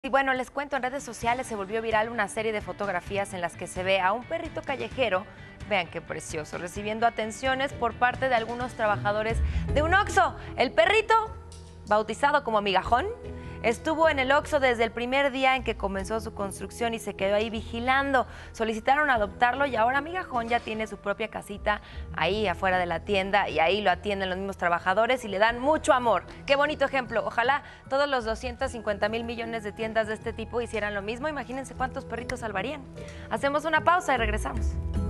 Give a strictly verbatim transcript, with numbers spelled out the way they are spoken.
Y bueno, les cuento, en redes sociales se volvió viral una serie de fotografías en las que se ve a un perrito callejero, vean qué precioso, recibiendo atenciones por parte de algunos trabajadores de un Oxxo. El perrito, bautizado como Migajón, estuvo en el Oxxo desde el primer día en que comenzó su construcción y se quedó ahí vigilando. Solicitaron adoptarlo y ahora Migajón ya tiene su propia casita ahí afuera de la tienda y ahí lo atienden los mismos trabajadores y le dan mucho amor. Qué bonito ejemplo. Ojalá todos los doscientos cincuenta mil millones de tiendas de este tipo hicieran lo mismo. Imagínense cuántos perritos salvarían. Hacemos una pausa y regresamos.